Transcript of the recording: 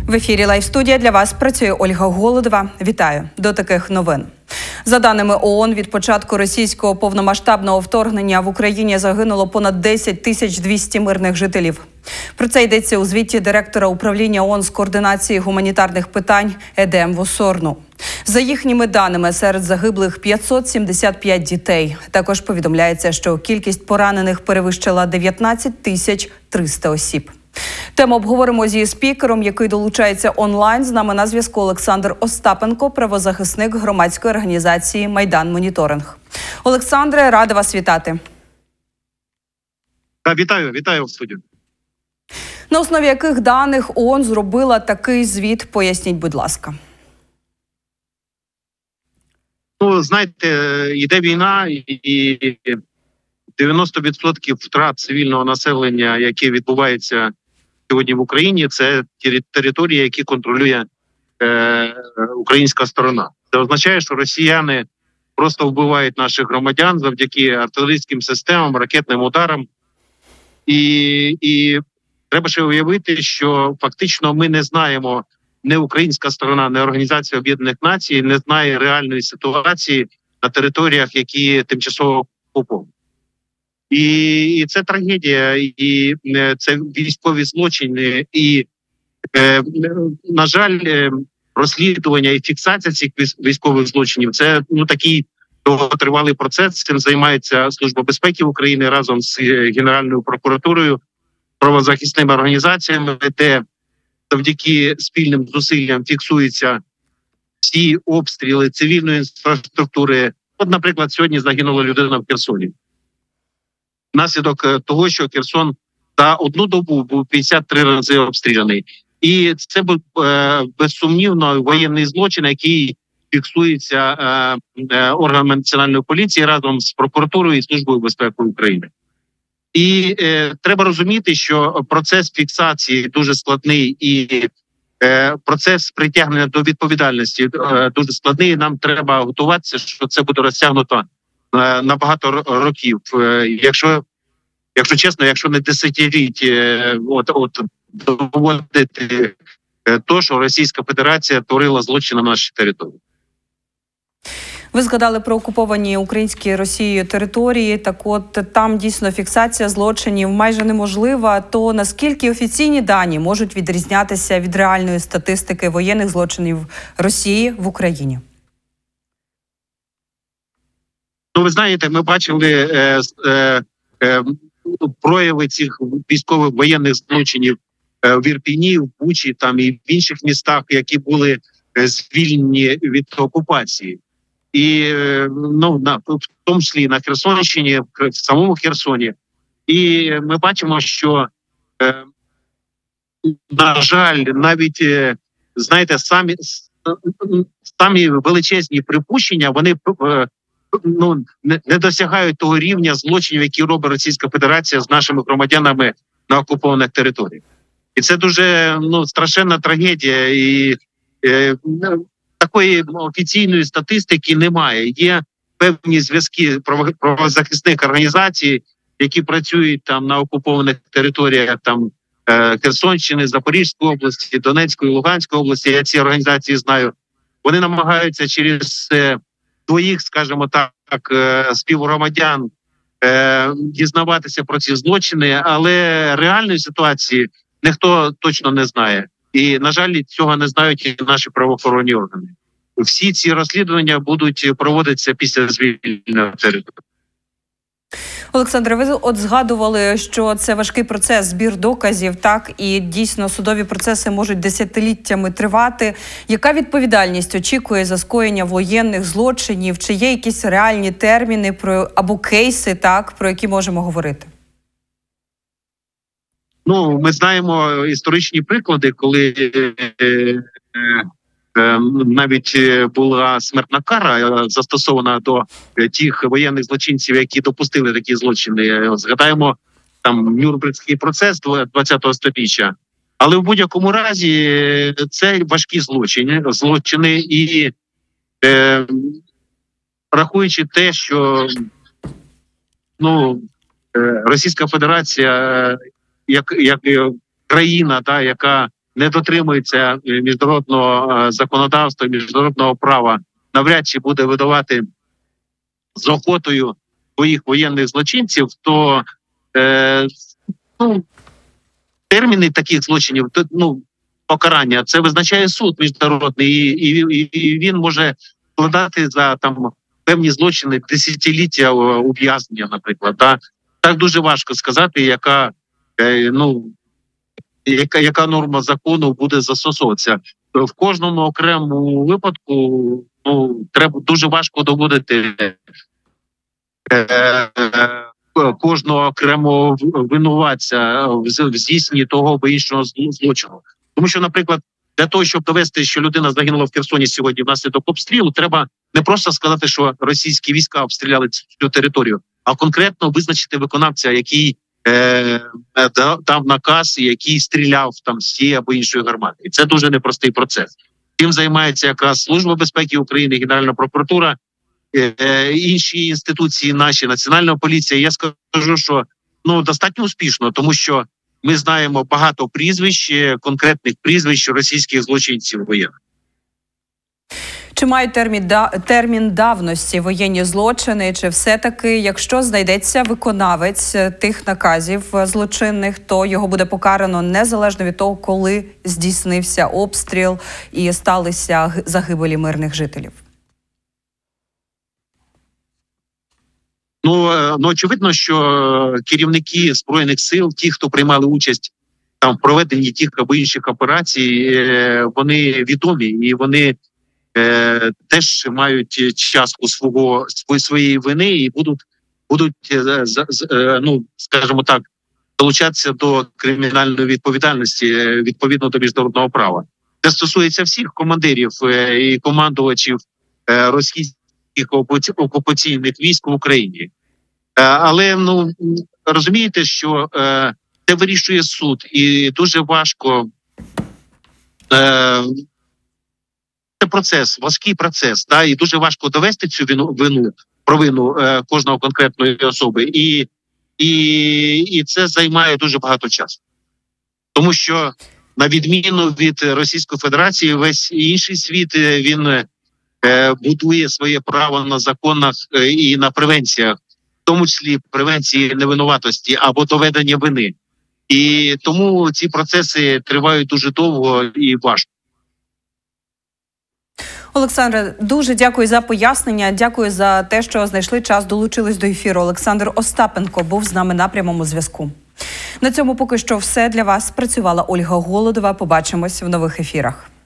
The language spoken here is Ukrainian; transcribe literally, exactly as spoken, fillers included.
В ефірі Лайв-студія для вас працює Ольга Голодова. Вітаю. До таких новин. За даними ООН, від початку російського повномасштабного вторгнення в Україні загинуло понад десять тисяч двісті мирних жителів. Про це йдеться у звіті директора управління ООН з координації гуманітарних питань Едем Восорну. За їхніми даними, серед загиблих п'ятсот сімдесят п'ять дітей. Також повідомляється, що кількість поранених перевищила дев'ятнадцять тисяч триста осіб. Тему обговоримо зі спікером, який долучається онлайн. З нами на зв'язку Олександр Остапенко, правозахисник громадської організації «Майдан Моніторинг». Олександре, рада вас вітати. Так, вітаю, вітаю в студію. На основі яких даних ООН зробила такий звіт? Поясніть, будь ласка. Ну, знаєте, йде війна, і дев'яносто відсотків втрат цивільного населення, яке відбувається сьогодні в Україні, це території, які контролює е, українська сторона. Це означає, що росіяни просто вбивають наших громадян завдяки артилерійським системам, ракетним ударам. І, і треба ще уявити, що фактично ми не знаємо, не українська сторона, не Організація Об'єднаних Націй не знає реальної ситуації на територіях, які тимчасово окуповані. І, і це трагедія, і це військові злочини. І, е, на жаль, розслідування і фіксація цих військових злочинів – це ну, такий довготривалий процес. Цим займається Служба безпеки України разом з Генеральною прокуратурою, правозахисними організаціями, де завдяки спільним зусиллям фіксуються всі обстріли цивільної інфраструктури. От, наприклад, сьогодні загинула людина в Херсоні. Внаслідок того, що Херсон за одну добу був п'ятдесят три рази обстріляний. І це був е, безсумнівно воєнний злочин, який фіксується е, е, органами національної поліції разом з прокуратурою і Службою безпеки України. І е, треба розуміти, що процес фіксації дуже складний і е, процес притягнення до відповідальності е, дуже складний. Нам треба готуватися, що це буде розтягнуто е, на багато років. Е, якщо, якщо чесно, якщо не десятиліть, е, от, от доводити е, то, що Російська Федерація творила злочини на нашій території. Ви згадали про окуповані українські Росією території. Так от там дійсно фіксація злочинів майже неможлива. То наскільки офіційні дані можуть відрізнятися від реальної статистики воєнних злочинів Росії в Україні? Ну, ви знаєте, ми бачили е, е, е, прояви цих військових воєнних злочинів е, в Ірпіні, в Бучі там, і в інших містах, які були е, звільнені від окупації. І ну, на, в тому числі на Херсонщині, в самому Херсоні. І ми бачимо, що, е, на жаль, навіть, е, знаєте, самі, самі величезні припущення, вони е, ну, не, не досягають того рівня злочинів, які робить Російська Федерація з нашими громадянами на окупованих територіях. І це дуже ну, страшенна трагедія. І е, такої офіційної статистики немає. Є певні зв'язки правозахисних організацій, які працюють там на окупованих територіях там Херсонщини, Запорізької області, Донецької, Луганської області. Я ці організації знаю. Вони намагаються через своїх, скажімо так, співгромадян дізнаватися про ці злочини, але реальної ситуації ніхто точно не знає. І, на жаль, цього не знають і наші правоохоронні органи. Всі ці розслідування будуть проводитися після звільнення території. Олександре, ви от згадували, що це важкий процес, збір доказів, так? І дійсно судові процеси можуть десятиліттями тривати. Яка відповідальність очікує за скоєння воєнних злочинів? Чи є якісь реальні терміни про або кейси, так, про які можемо говорити? Ну, ми знаємо історичні приклади, коли е, е, е, навіть була смертна кара застосована до тих воєнних злочинців, які допустили такі злочини. Згадаємо там Нюрнберзький процес двадцятого сторіччя. Але в будь-якому разі це важкі злочини, злочини і е, рахуючи те, що ну, Російська Федерація як, як країна, та, яка не дотримується міжнародного законодавства, міжнародного права, навряд чи буде видавати з охотою своїх воєнних злочинців, то е, ну, терміни таких злочинів, ну, покарання, це визначає суд міжнародний, і, і, і він може складати за там певні злочини десятиліття ув'язнення, наприклад. Да? Так дуже важко сказати, яка, е, ну, яка, яка норма закону буде застосовуватися. В кожному окремому випадку, ну, треба дуже важко доводити е, е, кожного окремого винуватця в здійсненні того або іншого злочину. Тому що, наприклад, для того, щоб довести, що людина загинула в Херсоні сьогодні внаслідок обстрілу, треба не просто сказати, що російські війська обстріляли цю територію, а конкретно визначити виконавця, який е, дав наказ, який стріляв там з цієї або іншої гармати. І це дуже непростий процес. Тим займається якраз Служба безпеки України, Генеральна прокуратура, е, е, інші інституції наші, Національна поліція. Я скажу, що ну достатньо успішно, тому що ми знаємо багато прізвищ, конкретних прізвищ російських злочинців воєнних. Чи мають термін, термін давності воєнні злочини? Чи все-таки, якщо знайдеться виконавець тих наказів злочинних, то його буде покарано незалежно від того, коли здійснився обстріл і сталися загибелі мирних жителів? Ну, ну, очевидно, що керівники Збройних сил, ті, хто приймали участь там в проведенні тих або інших операцій, вони відомі і вони е, теж мають частку свого своєї вини і будуть будуть ну, скажімо так, долучатися до кримінальної відповідальності відповідно до міжнародного права. Це стосується всіх командирів і командувачів російських окупаційних військ в Україні. Але, ну, розумієте, що е, це вирішує суд, і дуже важко, е, це процес, важкий процес, да, і дуже важко довести цю вину, вину провину е, кожного конкретної особи, і, і, і це займає дуже багато часу. Тому що, на відміну від Російської Федерації, весь інший світ, він е, будує своє право на законах і на превенціях, в тому числі превенції невинуватості або доведення вини. І тому ці процеси тривають дуже довго і важко. Олександре, дуже дякую за пояснення. Дякую за те, що знайшли час, долучились до ефіру. Олександр Остапенко був з нами на прямому зв'язку. На цьому поки що все для вас. Працювала Ольга Голодова. Побачимось в нових ефірах.